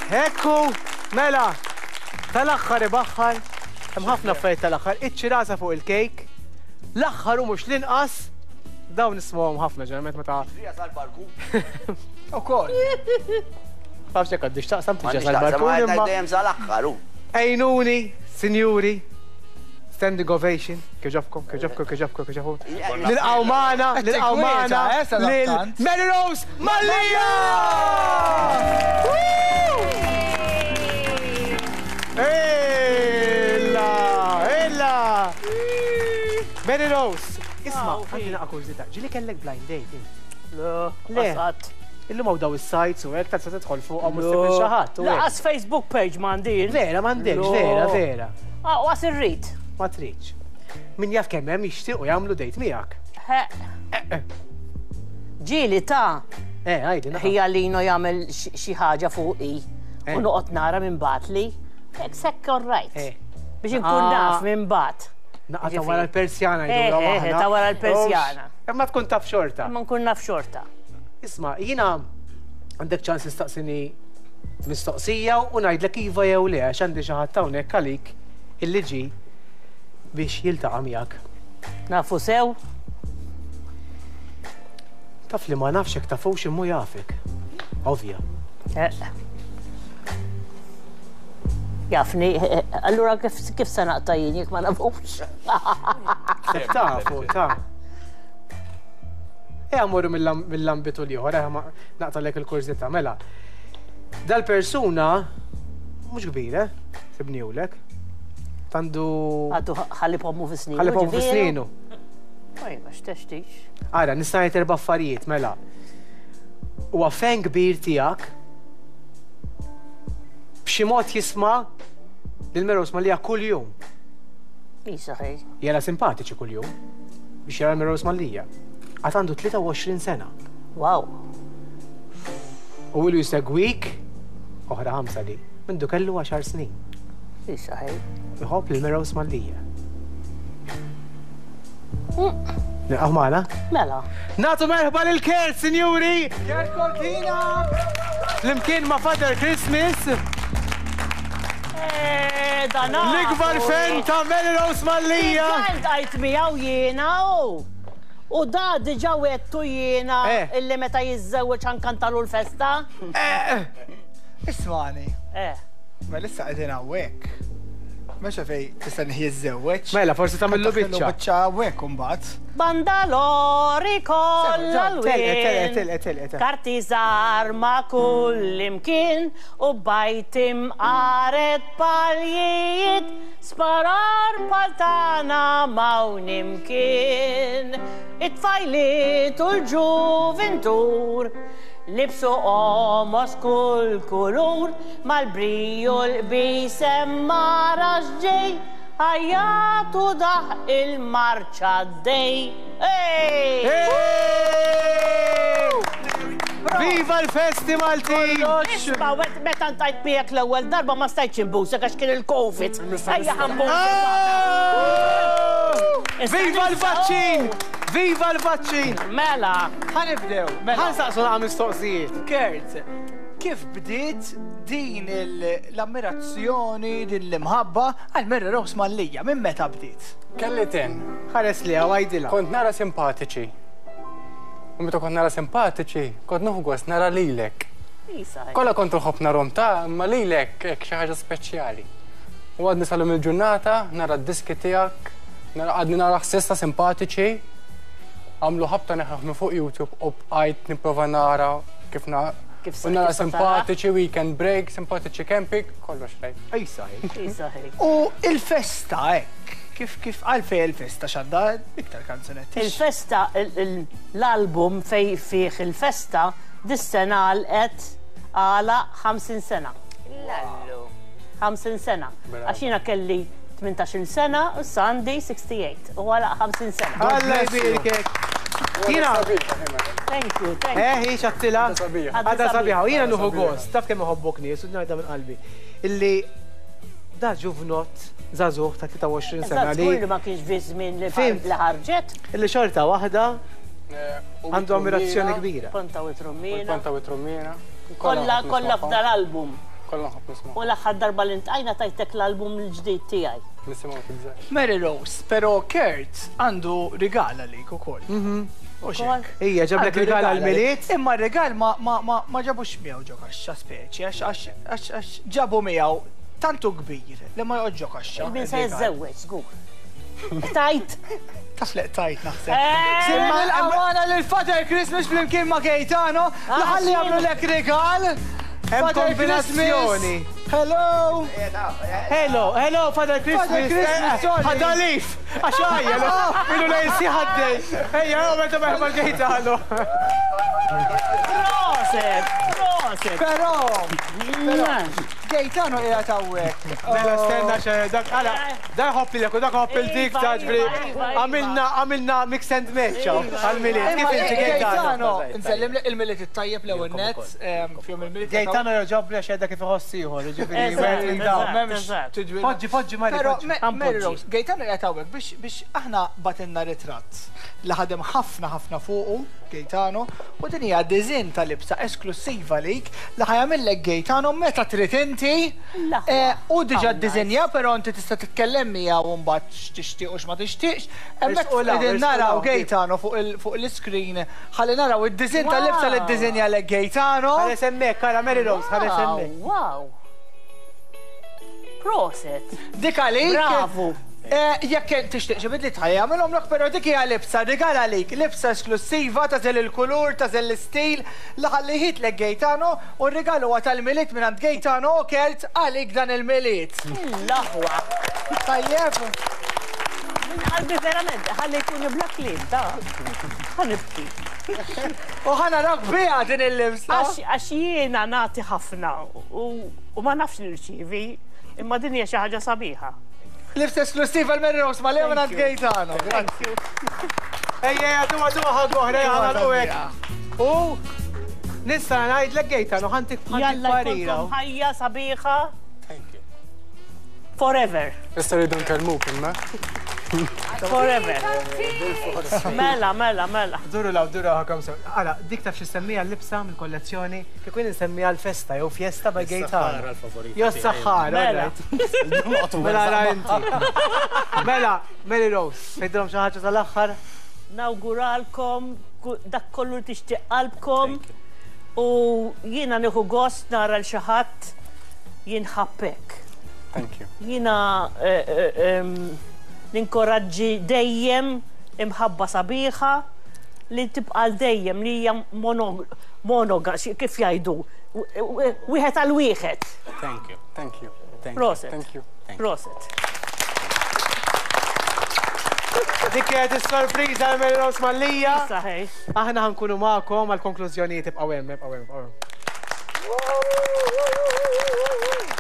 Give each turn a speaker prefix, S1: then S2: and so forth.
S1: Ekku, mela, tal-axħar ibaħħar, hemm ħafna affarijiet tal-axħar, iċ-ċirasa fuq il-kejk, l-axħar u mhux l-inqas, dawn nismawhom ħafna ġeneralment meta. Ukoll. Fafx jekk għaddix taqsam tiġi sal-barkun imma. Ejnuni, sinjuri, standing ovation, kieġobkom. Lil-qawmana, lil-Mary Rose Mallija! Illa! Mary Rose, isma, għandina akkużita, ġili kellek blind date? Le, illum għaw daw il-sajts u għek ta' tidħol fuq għaw mustifin xaħat.
S2: Laqas Facebook page mandir.
S1: Vera, mandekx, vera.
S2: Għas irrit.
S1: Ma triċ. Min jaf kemmem jishtiqu jgħamlu dejt miegħek.
S2: Ġili ta'
S1: għajdi.
S2: Hija li jino jgħamil xi ħaġa fuqi u noqgħod nara minn batli. Sekk orrajt. Biex nkun naf minn bat.
S1: Naqqa ta' wara l-Persjana
S2: jgħidu ta' wara l-Persjana.
S1: Ma tkun taf xorta.
S2: Ma nkun naf xorta.
S1: Isma, jina għandek ċans nistaqsini mistoqsija u ngħidlek iva jew le għax għandi xi ħadd hawnhekk għalik il-liġi biex jiltaqa' miegħek.
S2: Nafu sew?
S1: Taf li ma nafx hekk tafux immu jafek. Ovvja.
S2: Jafni, allura kif se naqta' jien jekk ma nafux?
S1: Tafu, ta'. Għamurru mill-ambitu liħor, naqtalek il-kurzita, mela. Dal-persuna, mux kbira, sibniwlek, tandu...
S2: Għaddu ħalli pommu f-sninu.
S1: ħalli pommu f-sninu.
S2: Għaj, ma xteċtix.
S1: Għara, nistajt erba' affarijiet, mela. U għafen kbir tijak, b'xi mod jisma l-Mary Rose Mallija kull-jum.
S2: Isaħi.
S1: Jela simpatiċi kull-jum, biex jara l-Mary Rose Mallija. Għatandu 23 sena.
S2: Wow.
S1: U ilu jisegwik, oħra 5 li, mindu kellu 10 snin.
S2: Isaħi.
S1: Iħobb l-Mary Rose Mallija. Nilqaw magħna?
S2: Mela.
S1: Nagħtu merħba lil-Kert, sinjuri! Kert Cortina! Flimkien ma' Father Christmas. L-ikbar fen ta' Mary Rose Mallija!
S2: Għajt miegħu jiena u da diġa wettu jiena illi meta jizzewġ ħankantalu l-festa?
S3: Ismani. Ma lissa għedin għawek. Meċa fej tistanni jizzewġ.
S1: Mela, forsi tamillu bicċa.
S3: Bicċa għawek umbat.
S2: Bandalori kolla l-win. Kartizar ma kull imkien u bajtim għaret paljiet. Sparar paltana mawn imkien. It-tfajliet u l-ġuventur libsu omos kull kulur mal-briju l-bisem maraġġej ħajjatu daħ il-marċa d-dej.
S1: Viva l-festival team!
S2: Isma, meta ntajt bijak l-ewwel darba ma stajtx imbusek għax kien il-Covid. Ejja
S1: Viva l-vaċċin! Viva l-vaċċin!
S2: Mela!
S3: Ħanibdew,
S1: ħansaqsu naqa' mistoqsijiet.
S3: Kert, kif bdiet din l-ammirazzjoni, din l-imħabba għal Mary Rose Mallija? Minn meta bdiet?
S4: Kelli ten.
S1: Ħares li għawajdila.
S4: Kont nara simpatiċi. U meta kont nara simpatiċi, kont nuħu gost nara lilek. Kolla kont nħobb narhom ta' imma lilek hekk xi ħaġa speċjali. U għadni salum il-ġurnata, nara d-diski tiegħek, għadni nara ħsista simpatiċi, għamlu ħabta neħħaħ fuq YouTube u bqajt nipprova nara kif nara simpatiċi, weekend break, simpatiċi camping, kollox rajt.
S1: Ejsaħi.
S3: U il-festa hekk, kif għalfej il-festa xadda iktar kanzunetti?
S2: Il-festa, l-album fej fih il-festa, dis-sena għalqet għala 50 sena. Lallu. 50 sena. Għaxina kelli 18 sena u Sunday 68 u għala 50 sena.
S1: Alla jbirkek. Jina.
S2: Thank you.
S1: Hi xattila. Għadda sabiħa. U jina nuħu għost. Taf kemm uħobbok nies u najda minn qalbi. Illi da ġuvnot zazuħ ta' 23 sena li.
S2: Kullu ma kienx bizmin li ħarġet.
S1: Illi xorta wahda għandu ammirazzjoni kbira.
S2: Ponta u Trummina.
S4: Ponta u Trummina.
S2: Kolla f'dal album.
S4: Kolla nħobb nisma'.
S2: U l-aħħar darba li ntqajna tajtek l-album l-ġdid tiegħi.
S4: Nisimgħu tiżgħar.
S3: Mary Rose, pero Kurt għandu regala lik ukoll. U xek.
S1: Ija, ġablek regala għal-miliet?
S3: Imma regal ma ġabux miegħu ġo kaxxa speċi, għax ġabu miegħu tantu kbir li ma joqgħod ġo kaxxa.
S2: Min se jiżżewweġ, żgur. Tajt.
S3: Tafleq tajt naħseb. Simma l-għawana l-Father Christmas fl-imkien ma' Gaetano, laħalli għamlu lek regal.
S1: Hemm kombinazzjoni.
S3: Hello.
S1: Hello, Father Christmas.
S3: Father Christmas, sorry.
S1: Ħadalif. Għaxajja, minnu la jinsi ħaddej. Ejja, għometa meħba Gaetano.
S2: Proset.
S3: Pero, Gaetano qiegħed tawwek.
S1: Mela stenna xe, dak għala, dak ħopp li dak ħopp il-dik taġbri. Għamilna mix and match għal-miliet. Kif inti Gaetano?
S3: Nsellim il-miliet it-tajjeb l-ewwel net, fjom il-miliet.
S1: Gaetano joġobri għax jedda kif iħossiħor, Poġġi, Mari.
S3: Pero, Mary Rose, Gaetano qiegħed tawwek biex aħna batinna ritratt li ħadem ħafna fuqu, Gaetano, u din hija diżin ta' libsa esklusiva lik li ħajamillek Gaetano meta trid inti u diġà ddiżinja, però inti tista' titkellem miegħu mbagħad x'tixtieq u x'ma tixtieqx. Hemmhekk qegħdin naraw Gaetano fuq l-iskrin ħalli naraw id-diżin tal-libsa li ddiżinja lek Gaetano.
S1: Ħares hemmhekk, kara Mary Rose, ħares hemmhekk.
S2: Wow. Proset.
S3: Dik għalik.
S2: Bravu.
S3: Jekk tixtieq xi bidli tħajjamilhom lok, però dik hija libsa rigal għalik, libsa esklusiva ta' żel il-kulur, ta' żel l-istil li ħalliħit lek Gaetano u r-rigal huwa tal-miliet minn għand Gaetano u Kurt għalik dan il-miliet.
S2: L-aħwa.
S3: Tajjeb.
S2: Min qalbi verament, ħalli jkunu blak li, ta' ħanibki.
S3: U ħanaraw biha din il-libsa.
S2: Għax jiena nagħti ħafna u ma nafx nirċievi, imma din hija xi ħaġa sabiħa.
S3: Libsa esklusiva l-Mary Rose ma lejna għand Gaetano.
S1: Ejja, tuwa ħagħu oħra jgħal u għek. U nista' ngħidlek Gaetano ħantik parira.
S2: Ħajja sabiħa. Forever.
S4: Issa rridu nkellmuk imma.
S2: Forever. Mela.
S1: Duru ħakam sew. Għala, dik taf x'issemmija l-libsa mill-kollezzjoni, kif nsemmija l-festa jew fjesta by Gaetano. Jo s-saħħar, Mela ra inti. Mela, Mary Rose, tgħidilhom xi ħaġa tal-aħħar?
S2: Nawguralkom dak kollu tixtieq qalbkom u jiena nieħu gost nara l xi ħadd jinħabbek.
S4: Thank you.
S2: Jiena ninkoraġġi dejjem imħabba sabiħa li tibqa' dejjem li hija monoga kif jgħidu wieħed għal wieħed.
S4: Thank you.
S2: Proset. Proset.
S1: Dik kienet is-sorpriża għal Mary Rose Mallija.
S2: Saħej.
S1: Aħna ħankunu magħkom għall-konklużjonijiet ibqgħu hemm.